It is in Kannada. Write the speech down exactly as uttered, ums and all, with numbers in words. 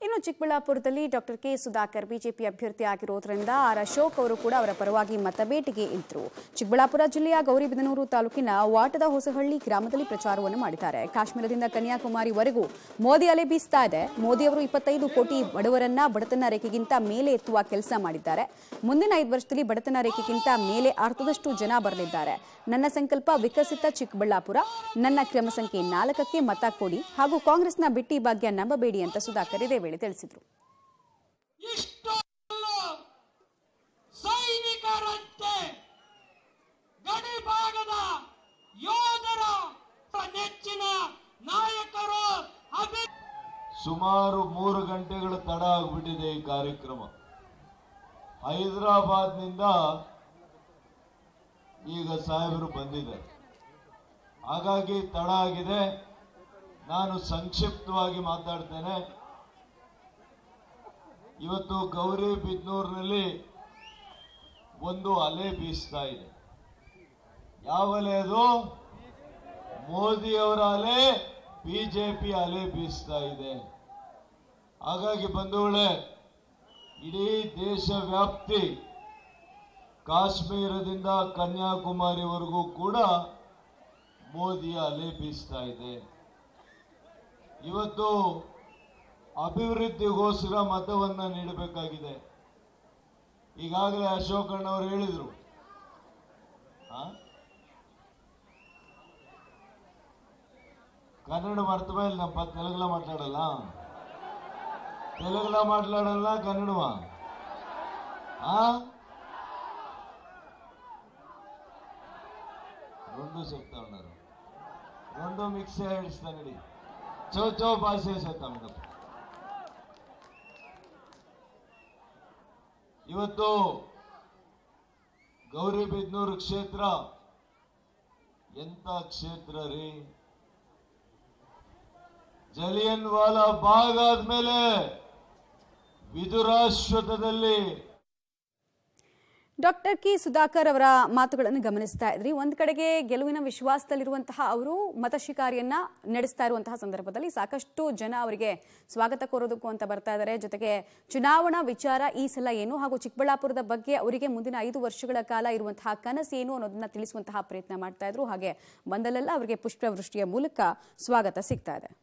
ಇನ್ನು ಚಿಕ್ಕಬಳ್ಳಾಪುರದಲ್ಲಿ ಡಾಕ್ಟರ್ ಕೆ ಸುಧಾಕರ್ ಬಿಜೆಪಿ ಅಭ್ಯರ್ಥಿ ಆಗಿರೋದ್ರಿಂದ ಆರ್ ಅಶೋಕ್ ಅವರು ಕೂಡ ಅವರ ಪರವಾಗಿ ಮತಬೇಟೆಗೆ ಇಳಿದ್ರು. ಚಿಕ್ಕಬಳ್ಳಾಪುರ ಜಿಲ್ಲೆಯ ಗೌರಿಬಿದನೂರು ತಾಲೂಕಿನ ವಾಟದ ಹೊಸಹಳ್ಳಿ ಗ್ರಾಮದಲ್ಲಿ ಪ್ರಚಾರವನ್ನು ಮಾಡಿದ್ದಾರೆ. ಕಾಶ್ಮೀರದಿಂದ ಕನ್ಯಾಕುಮಾರಿವರೆಗೂ ಮೋದಿ ಅಲೆ ಬೀಸ್ತಾ ಇದೆ. ಮೋದಿ ಅವರು ಇಪ್ಪತ್ತೈದು ಕೋಟಿ ಬಡವರನ್ನ ಬಡತನ ರೇಖೆಗಿಂತ ಮೇಲೆ ಎತ್ತುವ ಕೆಲಸ ಮಾಡಿದ್ದಾರೆ. ಮುಂದಿನ ಐದು ವರ್ಷದಲ್ಲಿ ಬಡತನ ರೇಖೆಗಿಂತ ಮೇಲೆ ಅರ್ಧದಷ್ಟು ಜನ ಬರಲಿದ್ದಾರೆ. ನನ್ನ ಸಂಕಲ್ಪ ವಿಕಸಿತ ಚಿಕ್ಕಬಳ್ಳಾಪುರ, ನನ್ನ ಕ್ರಮ ಸಂಖ್ಯೆ ನಾಲ್ಕಕ್ಕೆ ಮತ ಕೊಡಿ ಹಾಗೂ ಕಾಂಗ್ರೆಸ್ನ ಬಿಟ್ಟಿ ಭಾಗ್ಯ ನಂಬಬೇಡಿ ಅಂತ ಸುಧಾಕರ್ ಇದೇ ವೇಳೆ ತಿಳಿಸಿದರು. ಸೈನಿಕರಂತೆ ಗಡಿ ಭಾಗದ ಯೋಧರ ನೆಚ್ಚಿನ ನಾಯಕರು. ಸುಮಾರು ಮೂರು ಗಂಟೆಗಳ ತಡ ಆಗಿಬಿಟ್ಟಿದೆ ಈ ಕಾರ್ಯಕ್ರಮ. ಹೈದರಾಬಾದ್ನಿಂದ ಈಗ ಸಾಹೇಬರು ಬಂದಿದ್ದಾರೆ, ಹಾಗಾಗಿ ತಡ ಆಗಿದೆ. ನಾನು ಸಂಕ್ಷಿಪ್ತವಾಗಿ ಮಾತಾಡ್ತೇನೆ. ಇವತ್ತು ಗೌರಿಬಿದನೂರಿನಲ್ಲಿ ಒಂದು ಅಲೆ ಬೀಸ್ತಾ ಇದೆ. ಯಾವ ಅಲೆ ಅದು? ಮೋದಿಯವರ ಅಲೆ, ಬಿಜೆಪಿ ಅಲೆ ಬೀಸ್ತಾ ಇದೆ. ಹಾಗಾಗಿ ಬಂಧುಗಳೇ, ಇಡೀ ದೇಶ ವ್ಯಾಪ್ತಿ ಕಾಶ್ಮೀರದಿಂದ ಕನ್ಯಾಕುಮಾರಿವರೆಗೂ ಕೂಡ ಮೋದಿಯ ಅಲೆ ಬೀಸ್ತಾ ಇದೆ. ಇವತ್ತು ಅಭಿವೃದ್ಧಿಗೋಸ್ಕರ ಮತವನ್ನ ನೀಡಬೇಕಾಗಿದೆ. ಈಗಾಗಲೇ ಅಶೋಕ್ ಅಣ್ಣವರು ಹೇಳಿದ್ರು, ಕನ್ನಡ ಮರ್ತ ಮೇಲೆ ನಮ್ಮ ತೆಲುಗುಲ ಮಾತಾಡಲ್ಲ, ತೆಲುಗುಲ ಮಾತಾಡಲ್ಲ, ಕನ್ನಡವಾ రెండు చెప్తా ఉన్నారు. రెండు మిక్స్ ఏడుస్తానండి. చో చో భాష చేసేస్తాం. ಇವತ್ತು ಗೌರಿಬಿದನೂರು ಕ್ಷೇತ್ರ ಎಂತ ಕ್ಷೇತ್ರ ರೀ. ಜಲಿಯನ್ ವಾಲಾ ಬಾಗ್ ಆದ್ಮೇಲೆ ವಿದುರಾಶ್ವತ್ಥದಲ್ಲಿ ಡಾಕ್ಟರ್ ಕೆ ಸುಧಾಕರ್ ಅವರ ಮಾತುಗಳನ್ನು ಗಮನಿಸ್ತಾ ಇದ್ರಿ. ಒಂದ್ ಕಡೆಗೆ ಗೆಲುವಿನ ವಿಶ್ವಾಸದಲ್ಲಿರುವಂತಹ ಅವರು ಮತ ಶಿಕಾರಿಯನ್ನ ನಡೆಸ್ತಾ ಇರುವಂತಹ ಸಂದರ್ಭದಲ್ಲಿ ಸಾಕಷ್ಟು ಜನ ಅವರಿಗೆ ಸ್ವಾಗತ ಕೋರೋದಕ್ಕೂ ಅಂತ ಬರ್ತಾ ಇದ್ದಾರೆ. ಜೊತೆಗೆ ಚುನಾವಣಾ ವಿಚಾರ ಈ ಸಲ ಏನು ಹಾಗೂ ಚಿಕ್ಕಬಳ್ಳಾಪುರದ ಬಗ್ಗೆ ಅವರಿಗೆ ಮುಂದಿನ ಐದು ವರ್ಷಗಳ ಕಾಲ ಇರುವಂತಹ ಕನಸು ಏನು ಅನ್ನೋದನ್ನ ತಿಳಿಸುವಂತಹ ಪ್ರಯತ್ನ ಮಾಡ್ತಾ ಇದ್ರು. ಹಾಗೆ ಬಂದಲ್ಲೆಲ್ಲ ಅವರಿಗೆ ಪುಷ್ಪವೃಷ್ಟಿಯ ಮೂಲಕ ಸ್ವಾಗತ ಸಿಗ್ತಾ ಇದೆ.